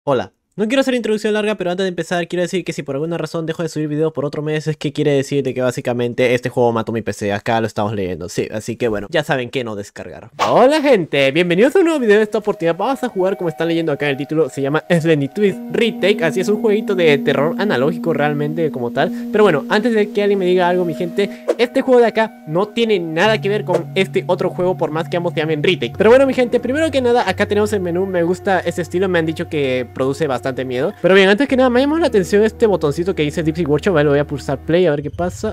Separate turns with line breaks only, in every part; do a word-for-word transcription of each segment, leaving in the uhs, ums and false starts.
Hola. No quiero hacer introducción larga, pero antes de empezar quiero decir que si por alguna razón dejo de subir videos por otro mes, es que quiere decir de que básicamente este juego mató mi P C. Acá lo estamos leyendo, sí, así que bueno, ya saben que no descargar. Hola gente, bienvenidos a un nuevo video. De esta oportunidad vamos a jugar, como están leyendo acá en el título, se llama Slendy Twist Retake. Así es, un jueguito de terror analógico realmente como tal. Pero bueno, antes de que alguien me diga algo, mi gente, este juego de acá no tiene nada que ver con este otro juego, por más que ambos se llamen Retake. Pero bueno, mi gente, primero que nada, acá tenemos el menú. Me gusta ese estilo, me han dicho que produce bastante miedo. Pero bien, antes que nada me llamó la atención este botoncito que dice Deep Sea Workshop. Vale, lo voy a pulsar play a ver qué pasa.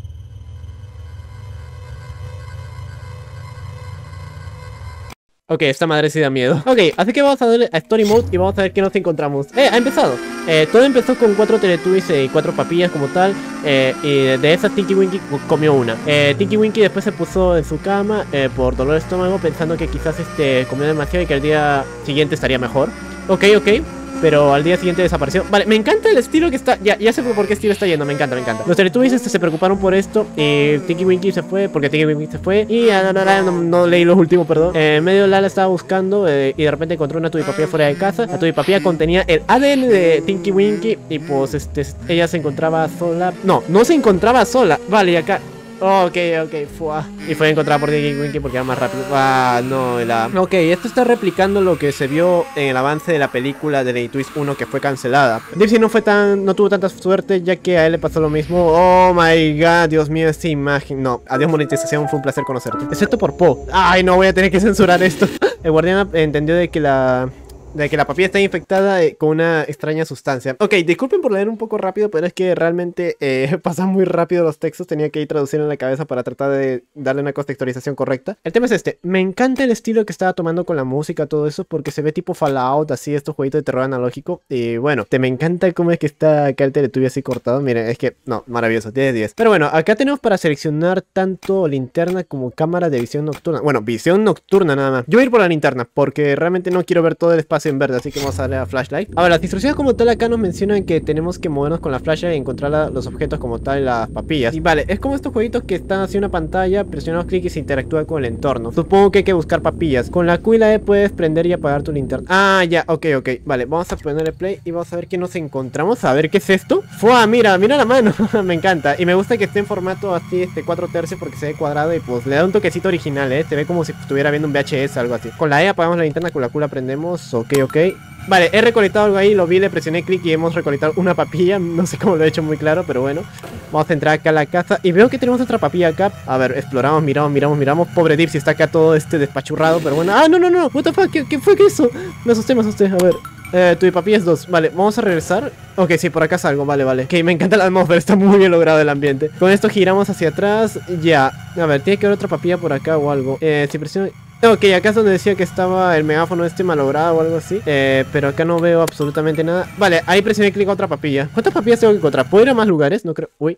Ok, esta madre sí da miedo. Ok, así que vamos a darle a Story Mode y vamos a ver qué nos encontramos. Eh, ha empezado. Eh, todo empezó con cuatro Teletubbies y cuatro papillas como tal. Eh, y de esas Tinky Winky comió una. Eh, Tinky Winky después se puso en su cama eh, por dolor de estómago, pensando que quizás este comió demasiado y que al día siguiente estaría mejor. Ok, ok. Pero al día siguiente desapareció. Vale, me encanta el estilo que está. Ya, ya sé por qué estilo está yendo, me encanta, me encanta. Los Teletubbies este, se preocuparon por esto. Y Tinky Winky se fue, porque Tinky Winky se fue. Y ah, no, no, no, no leí los últimos, perdón. Eh, en medio Lala estaba buscando eh, y de repente encontró una tubipapilla fuera de casa. La tubipapilla contenía el A D N de Tinky Winky. Y pues este, ella se encontraba sola. No, no se encontraba sola. Vale, y acá. Oh, ok, ok, fuá. Y fue encontrada por Tinky Winky porque era más rápido. Ah, no, la... Ok, esto está replicando lo que se vio en el avance de la película de Slendy Twist uno, que fue cancelada. Deep Sea no fue tan... no tuvo tanta suerte, ya que a él le pasó lo mismo. Oh my god, Dios mío, esta imagen. No, adiós monetización, fue un placer conocerte. Excepto por Po. Ay, no, voy a tener que censurar esto. El guardián entendió de que la... de que la papilla está infectada eh, con una extraña sustancia. Ok, disculpen por leer un poco rápido, pero es que realmente eh, pasan muy rápido los textos. Tenía que ir traduciendo en la cabeza para tratar de darle una contextualización correcta. El tema es este. Me encanta el estilo que estaba tomando con la música, todo eso, porque se ve tipo Fallout, así, estos jueguitos de terror analógico. Y bueno, te me encanta cómo es que está acá el Teletubby así cortado. Miren, es que, no, maravilloso, diez de diez. Pero bueno, acá tenemos para seleccionar tanto linterna como cámara de visión nocturna. Bueno, visión nocturna nada más. Yo voy a ir por la linterna, porque realmente no quiero ver todo el espacio en verde, así que vamos a darle a flashlight. Ahora, las instrucciones como tal acá nos mencionan que tenemos que movernos con la flashlight y encontrar la, los objetos como tal, las papillas. Y vale, es como estos jueguitos que están hacia una pantalla, presionamos clic y se interactúa con el entorno. Supongo que hay que buscar papillas. Con la Q y la E puedes prender y apagar tu linterna. Ah, ya, ok, ok. Vale, vamos a ponerle play y vamos a ver qué nos encontramos. A ver qué es esto. ¡Fua! Mira, mira la mano. Me encanta. Y me gusta que esté en formato así, este cuatro tercios, porque se ve cuadrado y pues le da un toquecito original, eh. Se ve como si estuviera viendo un V H S, algo así. Con la E apagamos la linterna, con la Q la prendemos. Ok, ok. Vale, he recolectado algo ahí, lo vi, le presioné clic y hemos recolectado una papilla. No sé cómo lo he hecho muy claro, pero bueno. Vamos a entrar acá a la casa y veo que tenemos otra papilla acá. A ver, exploramos, miramos, miramos, miramos. Pobre Deep Sea está acá todo este despachurrado, pero bueno. Ah, no, no, no, what the fuck, ¿qué, qué fue que eso? Me asusté, me asusté, a ver. Eh, tu papilla es dos, vale, vamos a regresar. Ok, sí, por acá salgo, vale, vale. Ok, me encanta la atmósfera, está muy bien logrado el ambiente. Con esto giramos hacia atrás, ya. A ver, tiene que haber otra papilla por acá o algo. Eh, si presiono... Ok, acá es donde decía que estaba el megáfono este malogrado o algo así. Eh, pero acá no veo absolutamente nada. Vale, ahí presioné clic a otra papilla. ¿Cuántas papillas tengo que encontrar? ¿Puedo ir a más lugares? No creo... Uy.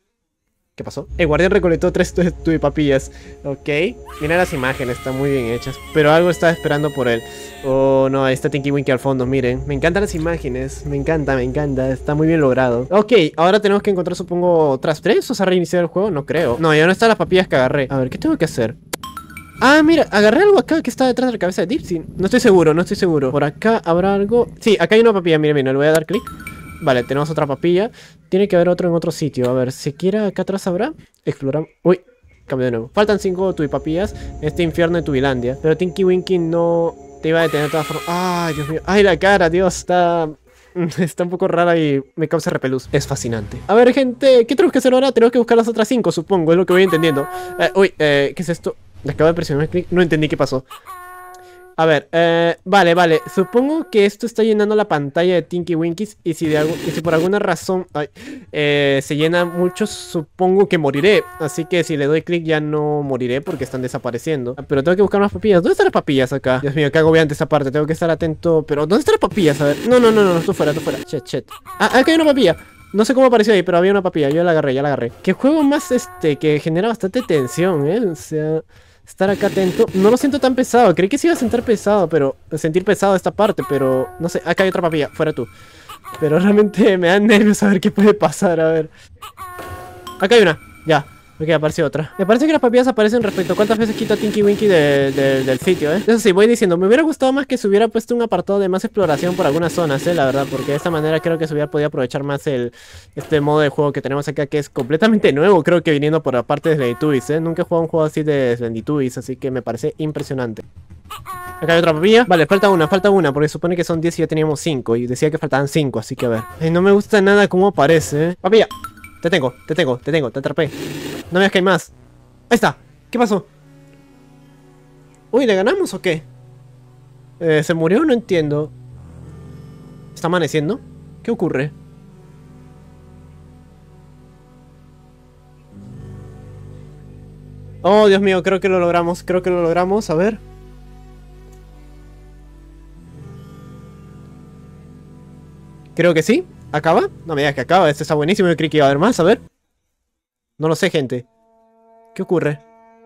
¿Qué pasó? El guardián recolectó tres papillas. Ok. Mira las imágenes, están muy bien hechas. Pero algo está esperando por él. Oh, no, ahí está Tinky Winky al fondo, miren. Me encantan las imágenes. Me encanta, me encanta. Está muy bien logrado. Ok, ahora tenemos que encontrar, supongo, otras tres. ¿O se ha reiniciado el juego? No creo. No, ya no están las papillas que agarré. A ver, ¿qué tengo que hacer? Ah, mira, agarré algo acá que está detrás de la cabeza de Deep Sea. No estoy seguro, no estoy seguro. Por acá habrá algo. Sí, acá hay una papilla, mira, mira, le voy a dar clic. Vale, tenemos otra papilla. Tiene que haber otro en otro sitio. A ver, siquiera acá atrás habrá. Exploramos. Uy, cambio de nuevo. Faltan cinco tubipapillas en este infierno de Tubilandia. Pero Tinky Winky no te iba a detener de todas formas. Ay, Dios mío. Ay, la cara, Dios, está... Está un poco rara y me causa repelús. Es fascinante. A ver, gente, ¿qué tenemos que hacer ahora? Tenemos que buscar las otras cinco, supongo. Es lo que voy entendiendo. Eh, uy, eh, ¿qué es esto? Le acabo de presionar clic. No entendí qué pasó. A ver, eh, vale, vale. Supongo que esto está llenando la pantalla de Tinky Winkies. Y si, de algo, y si por alguna razón ay, eh, se llena mucho, supongo que moriré. Así que si le doy clic ya no moriré porque están desapareciendo. Pero tengo que buscar más papillas. ¿Dónde están las papillas acá? Dios mío, qué agobiante esa parte. Tengo que estar atento. Pero ¿dónde están las papillas? A ver. No, no, no, no, tú fuera, tú fuera. Chet, chet. Ah, acá hay una papilla. No sé cómo apareció ahí, pero había una papilla. Yo la agarré, ya la agarré. Qué juego más este, que genera bastante tensión, ¿eh? O sea... estar acá atento. No lo siento tan pesado. Creí que se iba a sentir pesado, pero... sentir pesado esta parte, pero... no sé. Acá hay otra papilla. Fuera tú. Pero realmente me da nervios saber qué puede pasar. A ver. Acá hay una. Ya. Ok, apareció otra. Me parece que las papillas aparecen respecto a cuántas veces quito a Tinky Winky de, de, del sitio, ¿eh? Eso sí, voy diciendo, me hubiera gustado más que se hubiera puesto un apartado de más exploración por algunas zonas, ¿eh? La verdad, porque de esta manera creo que se hubiera podido aprovechar más el este modo de juego que tenemos acá, que es completamente nuevo, creo que viniendo por aparte de Slendytubbies, ¿eh? Nunca he jugado un juego así de Slendytubbies, así que me parece impresionante. Acá hay otra papilla. Vale, falta una, falta una, porque supone que son diez y ya teníamos cinco. Y decía que faltaban cinco, así que a ver. Ay, no me gusta nada cómo aparece, ¿eh? Papilla, te tengo, te tengo, te tengo, te atrapé. No me digas que hay más. Ahí está. ¿Qué pasó? Uy, ¿le ganamos o qué? Eh, ¿se murió? No entiendo. ¿Está amaneciendo? ¿Qué ocurre? Oh, Dios mío, creo que lo logramos. Creo que lo logramos. A ver. Creo que sí. ¿Acaba? No me digas que acaba. Este está buenísimo. Yo creí que iba a haber más. A ver. No lo sé, gente. ¿Qué ocurre?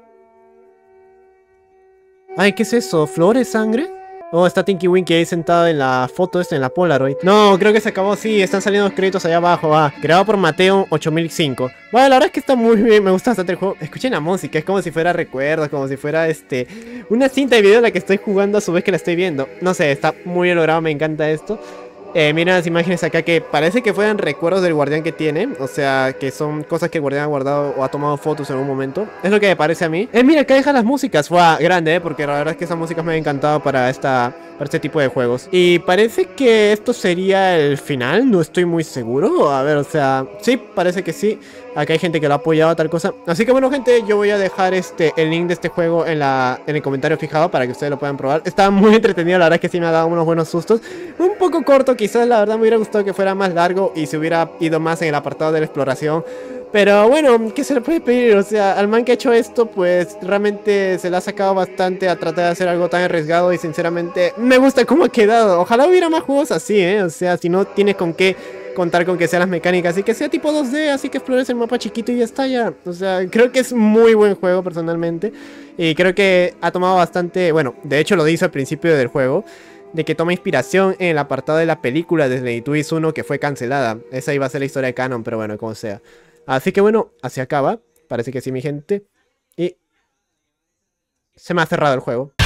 Ay, ¿qué es eso? ¿Flores? ¿Sangre? Oh, está Tinky Winky ahí sentado en la foto esta, en la Polaroid. No, creo que se acabó, sí, están saliendo los créditos allá abajo, ah. Creado por Mateo ocho mil cinco. Bueno, la verdad es que está muy bien, me gusta bastante el juego. Escuchen la música, es como si fuera recuerdos, como si fuera, este... una cinta de video en la que estoy jugando a su vez que la estoy viendo. No sé, está muy bien logrado, me encanta esto. Eh, miren las imágenes acá que parece que fueran recuerdos del guardián que tiene. O sea, que son cosas que el guardián ha guardado o ha tomado fotos en algún momento. Es lo que me parece a mí. Eh, mira, acá deja las músicas. Fue grande, eh, porque la verdad es que esas músicas me han encantado para, esta, para este tipo de juegos. Y parece que esto sería el final. No estoy muy seguro. A ver, o sea, sí, parece que sí. Acá hay gente que lo ha apoyado, tal cosa. Así que bueno, gente, yo voy a dejar este el link de este juego en, la, en el comentario fijado para que ustedes lo puedan probar. Está muy entretenido, la verdad es que sí me ha dado unos buenos sustos. Un poco corto, quizás la verdad me hubiera gustado que fuera más largo y se hubiera ido más en el apartado de la exploración. Pero bueno, ¿qué se le puede pedir? O sea, al man que ha hecho esto, pues realmente se le ha sacado bastante a tratar de hacer algo tan arriesgado y sinceramente me gusta cómo ha quedado. Ojalá hubiera más juegos así, ¿eh? O sea, si no tienes con qué contar con que sean las mecánicas y que sea tipo dos D, así que explores el mapa chiquito y ya está ya. O sea, creo que es muy buen juego personalmente y creo que ha tomado bastante, bueno, de hecho lo dice al principio del juego, de que toma inspiración en el apartado de la película de Slendytubbies uno que fue cancelada. Esa iba a ser la historia de canon, pero bueno, como sea. Así que bueno, así acaba. Parece que sí, mi gente. Y se me ha cerrado el juego.